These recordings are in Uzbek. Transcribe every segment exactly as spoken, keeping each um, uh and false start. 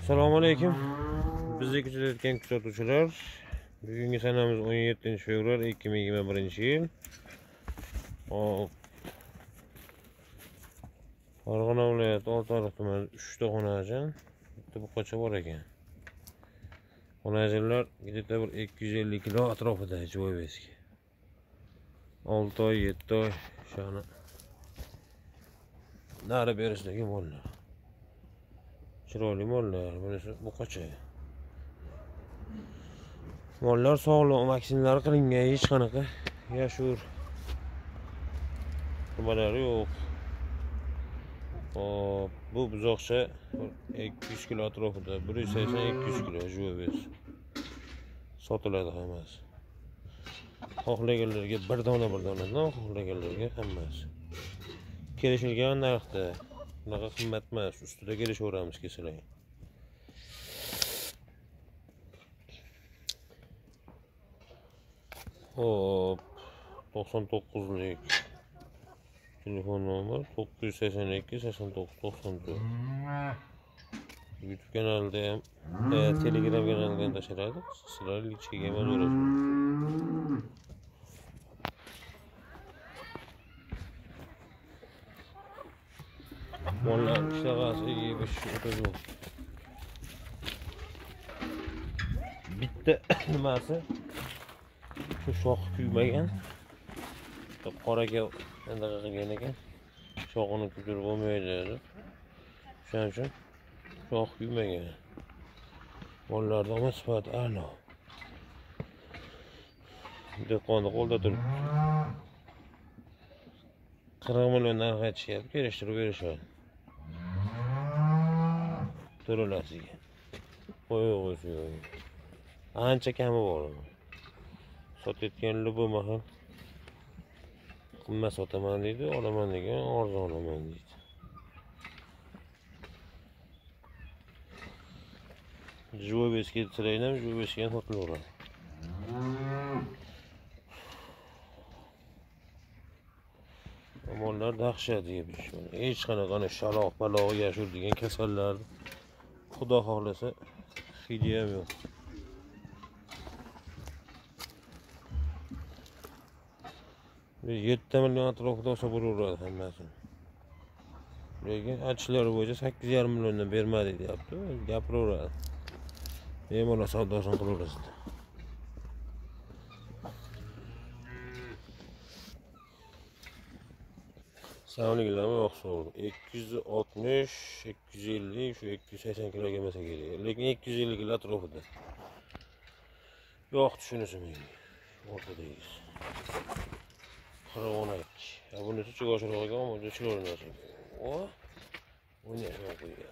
Assalomu alaykum. Bizni kuzatayotgan kuzatuvchilar, bugungi sanamiz o'n yettinchi fevral ikki ming yigirma birinchi yil. Hop. Farg'ona viloyati Oltiariq tumani uchta xonajin, bitta buqacha bor ekan. Xonajinlar где-то bir ikki yuz ellik kilo atrofida joybeski. olti oy, yetti oy shani nari berishdagi mollar. Chiroyli mollar, bunisi buqacha. Mollar sog'lom, vaksinlar qilingan, hech qanaqa yashur nimalari yo'q. Hop, bu buzoqcha ikki yuz kilo atrofida, bir yuz sakson ikki yuz kilo jo'bes. Sotiladi hammasi. Xohlaganlarga bir dona bir donadan, xohlaganlarga hammasi. Kelishilgan narxda. Bunaqa qimmat emas, ustida kelishaveramiz kesalar. Hop, to'qson to'qqizlik telefon nomer to'qqiz yuz sakson ikki sakson to'qqiz to'qson to'rt. YouTube kanalida ham, Telegram kanalida ham tashlanadi. Sizlar linkchiga ham yozasiz. Mollar ishtag'asi yeb o'tadi. Bitta nimasi shu shoxi kuymagan. Qoraga anaqa qilgan ekan. Shoxini kuydirib bo'lmaydi deb. Shuning uchun shox kuymagan. Mollarda ham sifat a'lo. Dehqonni qo'lda turibdi. qirq million narx aytishyapti, kelishtirib berishadi. To'ralasiga. Qo'y qo'ysi yo'q. Ancha kami bor. Sotayotgan lubi mahal qimmat sotaman deydi, olaman degan arzon olaman deydi. Jo'besga tiraylam, jo'besga ham sotilaveradi. Mollar dahshat yeb ishadi. Hech qanaqa shaloq baloq yashur degan kasallar Xudo xohlasa hidi ham yo'q. yetti million atrofida olsa bo'laveradi hammasi. Lekin aytishlari bo'yicha sakkiz yarim milliondan bermadi deyapti. Gapiraveradi. Bemalol savdosini qilaverasizlar. Sog'lig'inglarga o'xshaydi. ikki yuz oltmish, ikki yuz ellik, shu ikki yuz sakson kilo kelmasa kerak. Lekin ikki yuz ellik kilo atrofida. Yo'q, tushunasiz menga. O'rtadaysiz. qirq o'n ikki. Ya bunisi chiqashroq ekan, bu chiqavermaydi. O, buni ham qo'ygan.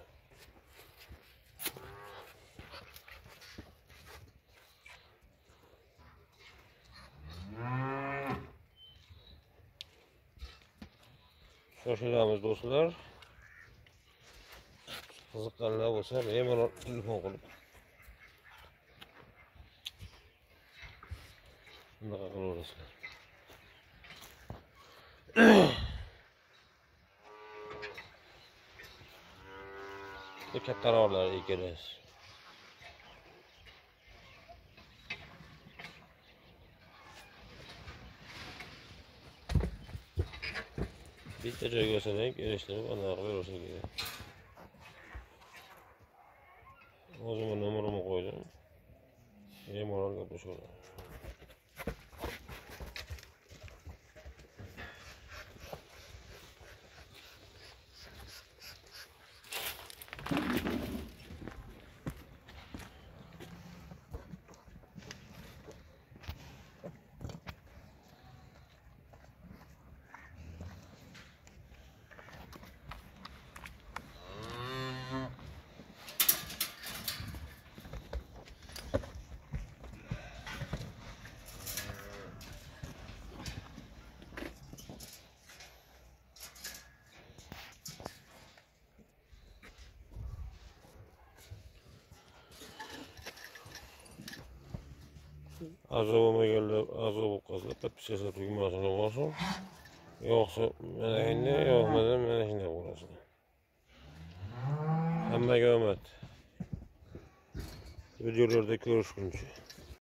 Shoshilamiz do'stlar. Qiziqqanlar bo'lsa, bemalol telefon qilib. Bunaqa qilaverasizlar. Bu kattaroqlar ekamiz. Bitta joyga olsang, kelishtirib anaqa qo'yarsan kerak. O'zimning nomerimni qo'ydim. Bemalol gaplashaveramiz. A'zo bo'lmaganlar a'zo bo'lib qolsa, podpisatsiya tugmasini bosing. Yo'qsa mana endi, yo'qmasa mana shunday bo'lasizlar. Hammaga omad. Videolarda görüşguncha.